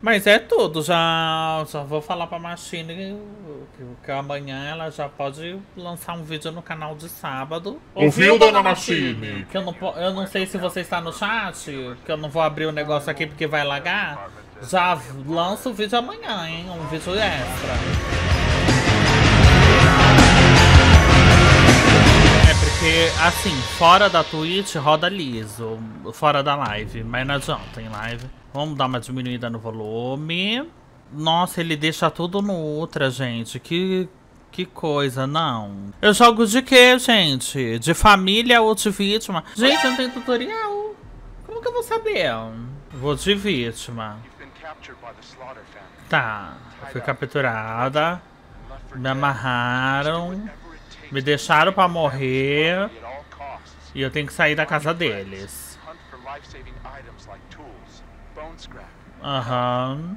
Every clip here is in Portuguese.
Mas é tudo, já vou falar pra Machine que amanhã ela já pode lançar um vídeo no canal de sábado. Ouviu, Ouviu, dona dona Machine? Machine? Que eu não sei se você está no chat, que eu não vou abrir o negócio aqui porque vai lagar. Já lança o vídeo amanhã, hein? Um vídeo extra. É porque, assim, fora da Twitch roda liso, fora da live, mas não adianta em live. Vamos dar uma diminuída no volume. Nossa, ele deixa tudo no ultra, gente. Que coisa, não. Eu jogo de quê, gente? De família ou de vítima? Gente, não tem tutorial. Como que eu vou saber? Vou de vítima. Tá, eu fui capturada. Me amarraram. Me deixaram pra morrer. E eu tenho que sair da casa deles. Aham.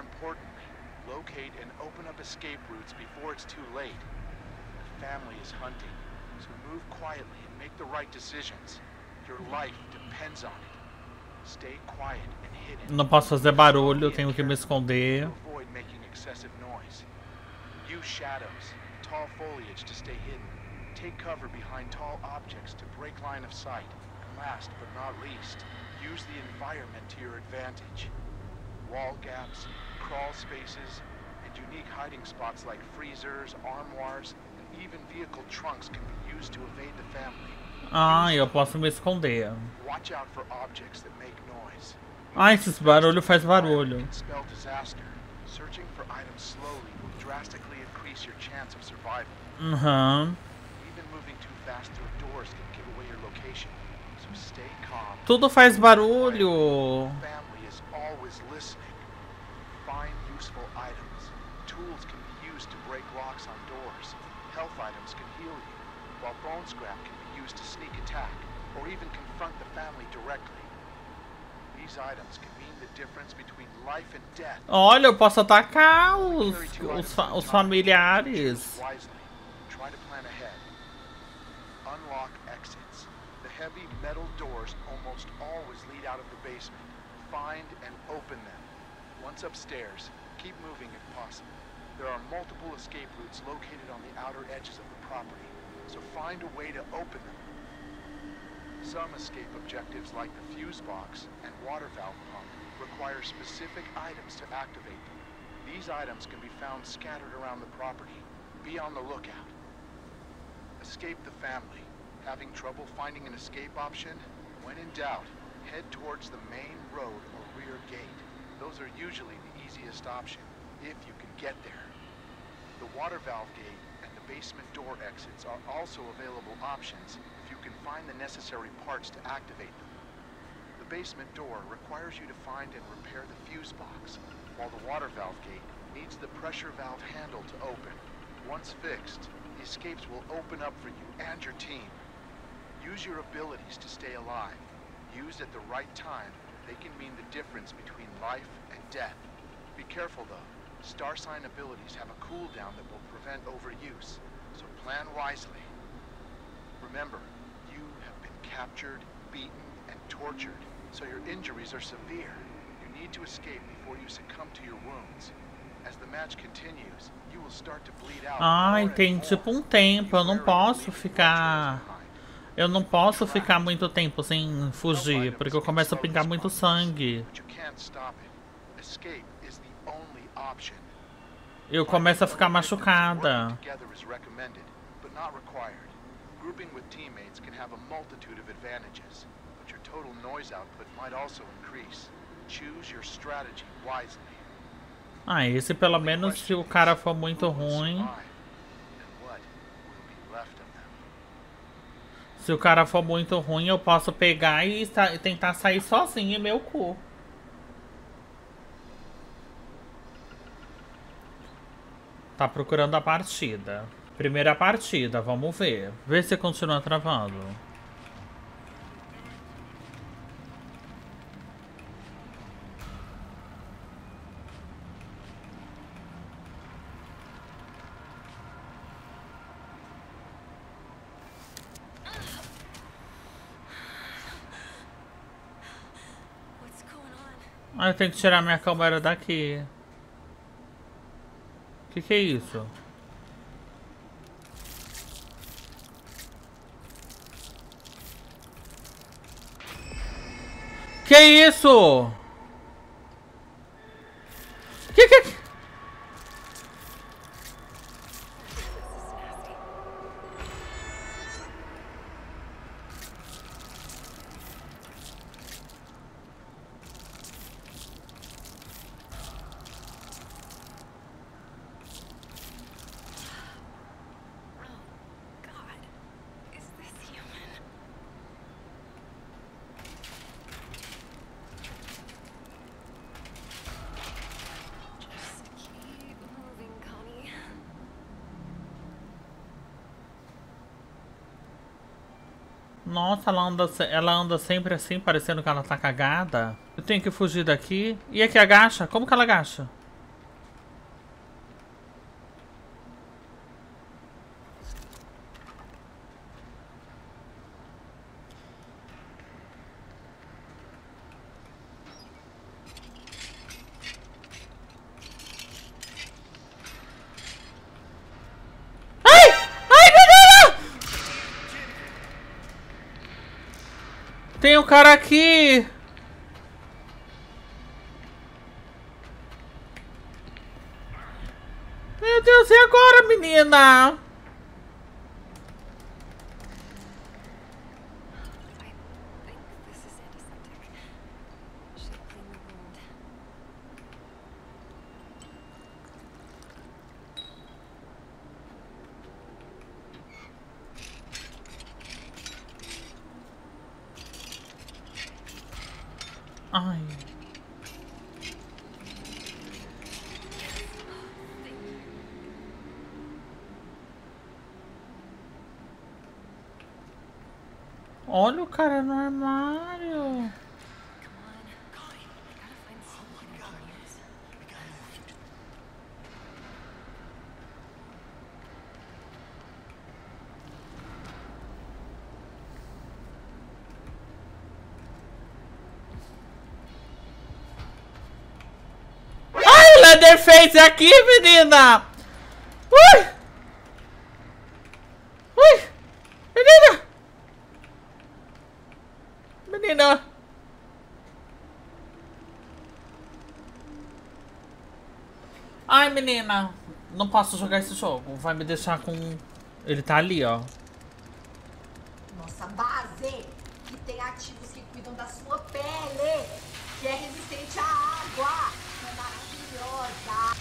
Escape routes before it's too late. The family is hunting, so move quietly and make the right decisions. Your life depends on it. Stay quiet and hidden. Não posso fazer barulho, eu tenho que me esconder. Avoid making excessive noise. Use shadows, tall foliage to stay hidden. Take cover behind tall objects to break line of sight. And last but not least, use the environment to your advantage. Wall gaps, crawl spaces, unique hiding spots like freezers, armoires, and even vehicle trunks can be used to evade the family. Ah, eu posso me esconder. Watch out for objects that make noise. Ah, esses barulhos faz barulho. Spell disaster. Searching for items slowly will drastically increase your chance of survival. Uhum. Even moving too fast through doors can give away your location. So stay calm. Tudo faz barulho. Family is always listening. Find useful items. Tools can be used to break locks on doors. Health items can heal you, while bone scrap can be used to sneak attack, or even confront the family directly. These items can mean the difference between life and death. Olha, eu posso atacar os familiares. Try to plan ahead. Unlock exits. The heavy metal doors almost always lead out of the basement. Find and open them. Once upstairs, keep moving if possible. There are multiple escape routes located on the outer edges of the property, so find a way to open them. Some escape objectives, like the fuse box and water valve pump, require specific items to activate them. These items can be found scattered around the property. Be on the lookout. Escape the family. Having trouble finding an escape option? When in doubt, head towards the main road or rear gate. Those are usually the easiest option, if you can get there. The water valve gate and the basement door exits are also available options if you can find the necessary parts to activate them. The basement door requires you to find and repair the fuse box, while the water valve gate needs the pressure valve handle to open. Once fixed, the escapes will open up for you and your team. Use your abilities to stay alive. Used at the right time, they can mean the difference between life and death. Be careful though. Star sign abilities have a cooldown that will prevent overuse, so plan wisely. Remember, you have been captured, beaten, and tortured, so your injuries are severe. You need to escape before you succumb to your wounds. As the match continues, you will start to bleed out. Ai, tem tipo um tempo, eu não posso ficar... Eu não posso ficar muito tempo sem fugir, porque eu começo a pingar muito sangue. Eu começo a ficar machucada. Grouping with teammates can have a multitude of advantages, but your total noise output might also increase. Choose your strategy wisely. Ah, esse pelo menos se o cara for muito ruim. Se o cara for muito ruim, eu posso pegar e tentar sair sozinho em meu cu. Tá procurando a partida. Primeira partida, vamos ver. Vê se continua travando. Ah, eu tenho que tirar minha câmera daqui. Que é isso? Que é isso? Que? Nossa, ela anda sempre assim, parecendo que ela tá cagada. Eu tenho que fugir daqui. E aqui agacha? Como que ela agacha? Ai! Ai, menina! Tem um cara aqui! Meu Deus, e agora, menina? Ai. Olha o cara no armário. Ai, o Leatherface aqui, menina! Ui! Ui! Menina! Menina! Ai, menina! Não posso jogar esse jogo. Vai me deixar com... Ele tá ali, ó. Nossa base, que tem ativos que cuidam da sua pele, que é resistente à água. É maravilhosa.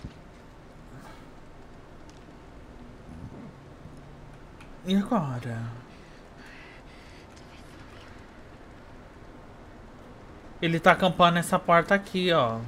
E agora? Ele tá acampando nessa porta aqui, ó.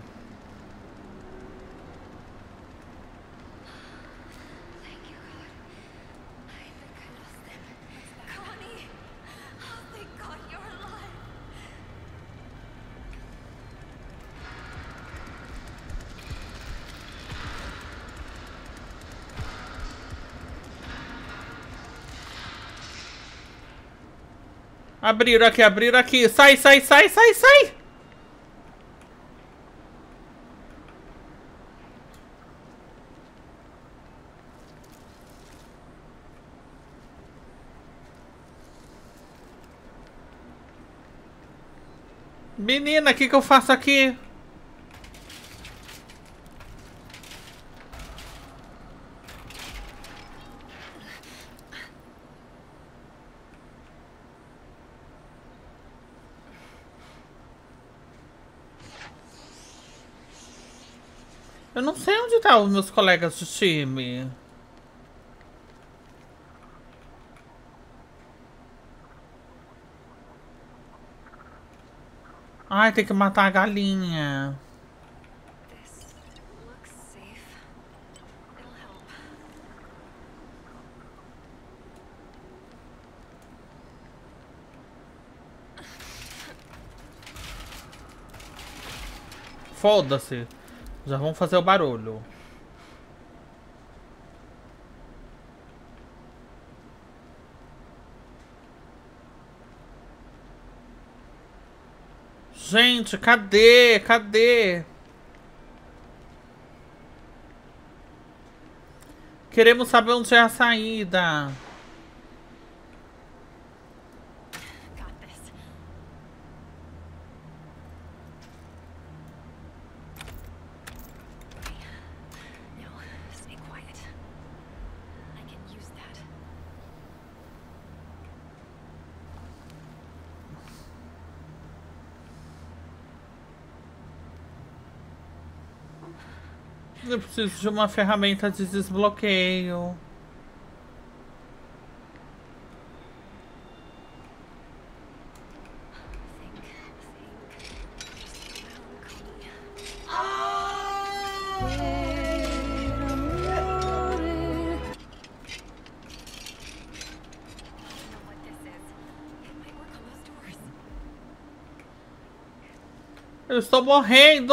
Abriram aqui, abriram aqui. Sai, sai, sai, sai, sai! Menina, o que eu faço aqui? Eu não sei onde tá os meus colegas de time. Ai, tem que matar a galinha. Foda-se. Já vamos fazer o barulho. Gente, cadê? Cadê? Queremos saber onde é a saída. Got this. No, stay quiet. I can use that. Eu preciso de uma ferramenta de desbloqueio. Eu estou morrendo!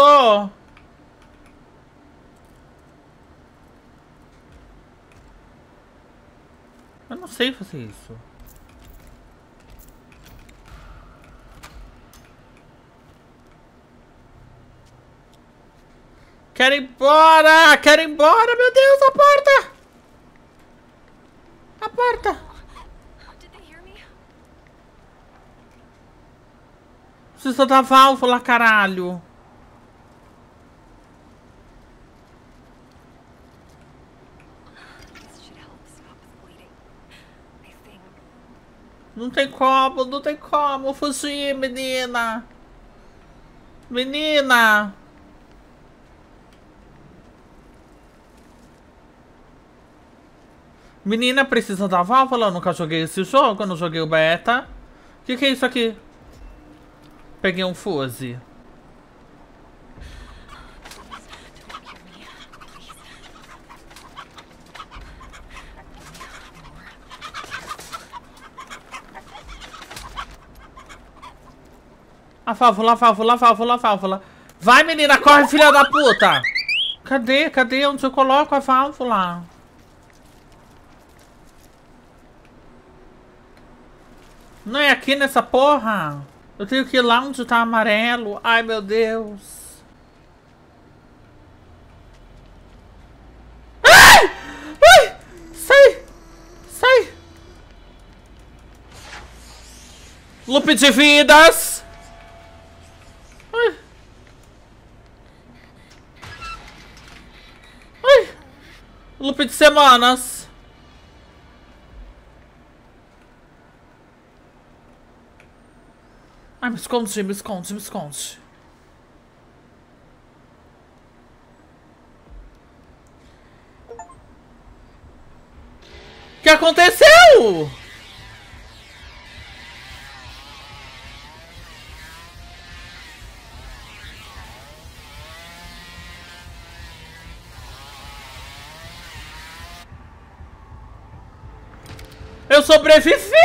Eu não sei fazer isso. Quero ir embora! Quero ir embora! Meu Deus, a porta! A porta! Did they hear me? Preciso da válvula, caralho! This should help stop the bleeding. I think. Não tem como fugir, menina! Menina! Menina, precisa da válvula? Eu nunca joguei esse jogo, eu não joguei o beta. O que é isso aqui? Peguei um fuse. A válvula, a válvula, a válvula, a válvula. Vai, menina, corre, filha da puta! Cadê? Cadê? Onde eu coloco a válvula? Não é aqui nessa porra? Eu tenho que ir lá onde tá amarelo. Ai, meu Deus. Ai! Ai! Sai! Sai! Loop de vidas! Ai! Ai! Loop de semanas! Ai, me esconde, me esconde, me esconde. O que aconteceu? Eu sobrevivi!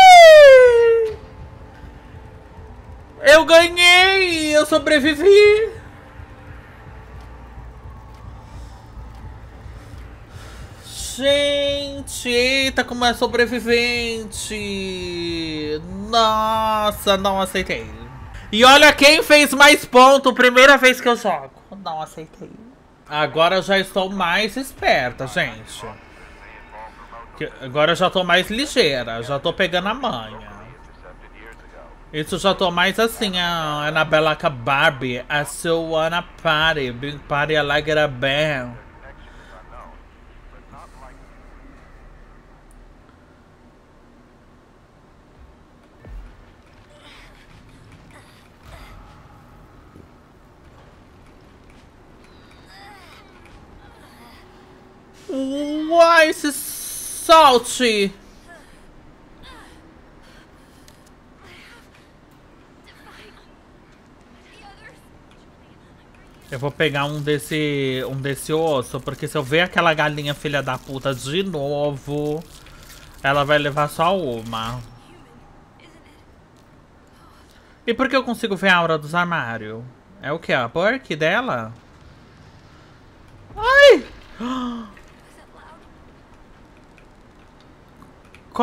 Eu ganhei! Eu sobrevivi! Gente, eita, como é sobrevivente! Nossa, não aceitei. E olha quem fez mais ponto, primeira vez que eu jogo. Não aceitei. Agora eu já estou mais esperta, gente. Agora eu já tô mais ligeira, já tô pegando a manha. Isso já tô mais assim, a Annabella com a Barbie. I still wanna party, big party like a bear. Why is it salty? Eu vou pegar um desse osso, porque se eu ver aquela galinha filha da puta de novo, ela vai levar só uma. E por que eu consigo ver a aura dos armários? É o que? A perk dela? Ai!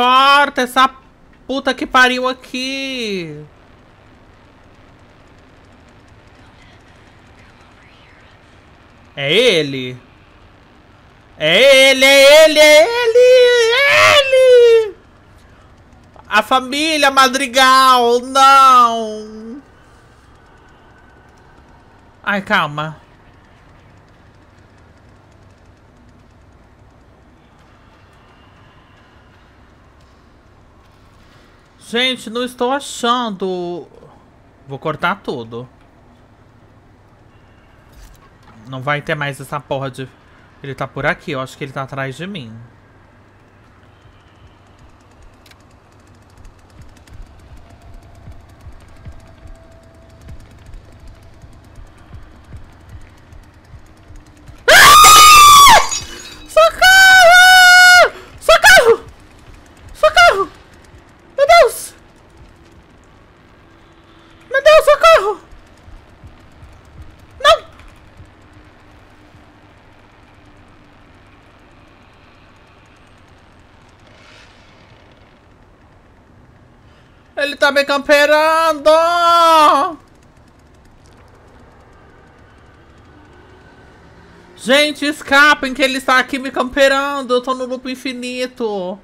Corta essa puta que pariu aqui! É ele. É ele, é ele, é ele, é ele! A família Madrigal, não! Ai, calma. Gente, não estou achando. Vou cortar tudo. Não vai ter mais essa porra de... Ele tá por aqui, eu acho que ele tá atrás de mim. Socorro! Socorro! Socorro! Meu Deus! Meu Deus, socorro! Não! Ele tá me camperando! Gente, escapem que ele está aqui me camperando. Eu tô no loop infinito.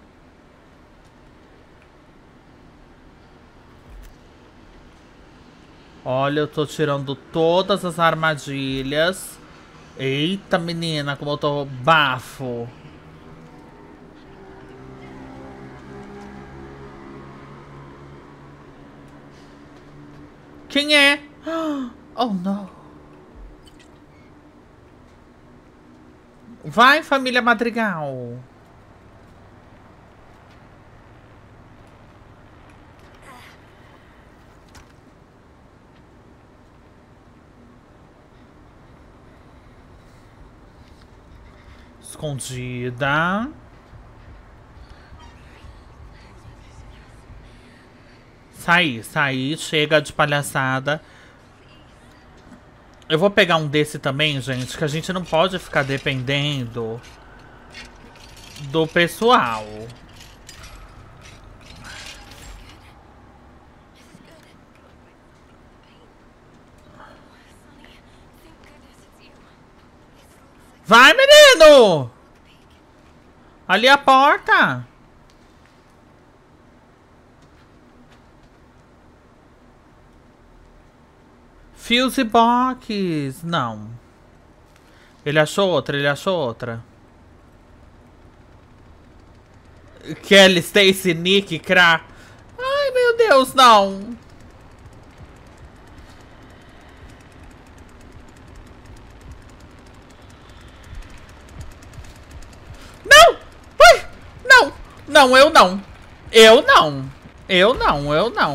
Olha, eu tô tirando todas as armadilhas. Eita, menina, como eu tô bafo. Quem é? Oh, não. Vai, família Madrigal. Escondida. Saí, chega de palhaçada. Eu vou pegar um desse também, gente, que a gente não pode ficar dependendo do pessoal. Vai, menino! Ali a porta. Fuse box. Não. Ele achou outra, Kelly, Stacy, Nick, Kra. Ai, meu Deus, não. Não! Ai! Não! Não, eu não. Eu não. Eu não.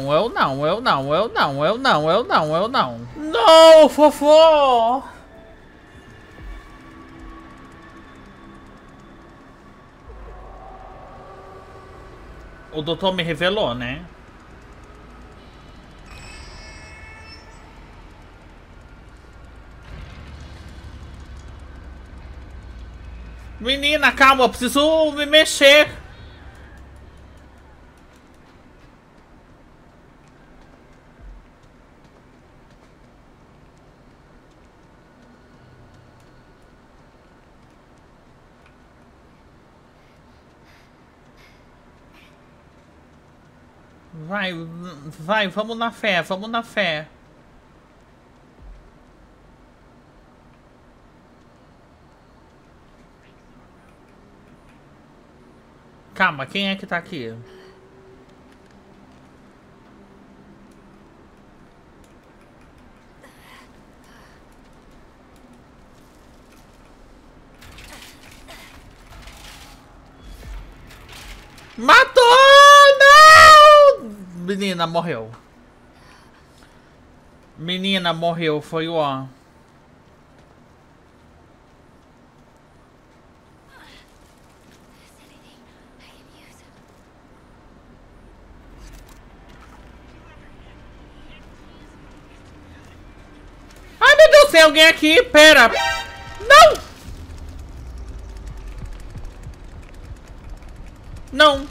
Não, fofo! O doutor me revelou, né? Menina, calma, eu preciso me mexer. Vai, vamos na fé. Calma, quem é que tá aqui? Matou! Não! Menina morreu. Foi o ó. Ai, meu Deus, tem alguém aqui, pera. Não! Não.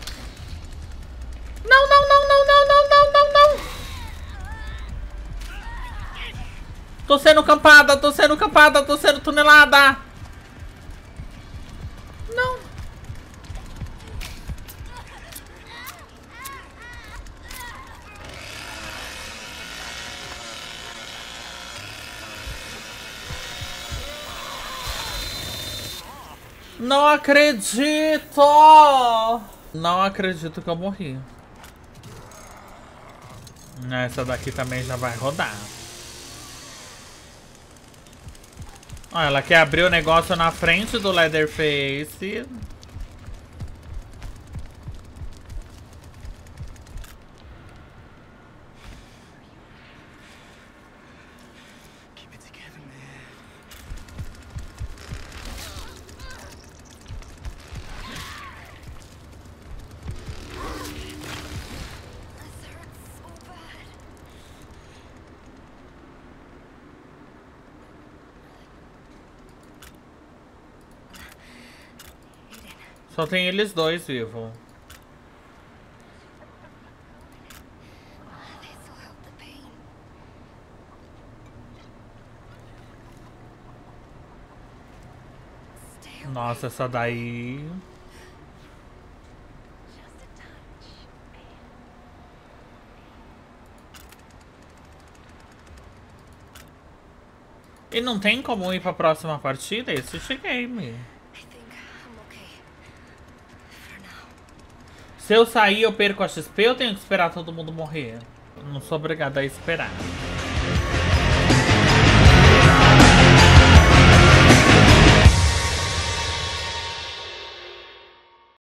Não. Tô sendo campada, tô sendo campada, tô sendo tunelada. Não. Não acredito! Não acredito que eu morri. Essa daqui também já vai rodar. Ó, ela quer abrir o negócio na frente do Leatherface. Só tem eles dois vivos. This'll help the pain. Stay away. Nossa, essa daí... Just a touch. E não tem como ir pra próxima partida? Esse game. I think I'm okay. For now. Se eu sair, eu perco a XP ou tenho que esperar todo mundo morrer? Eu não sou obrigado a esperar.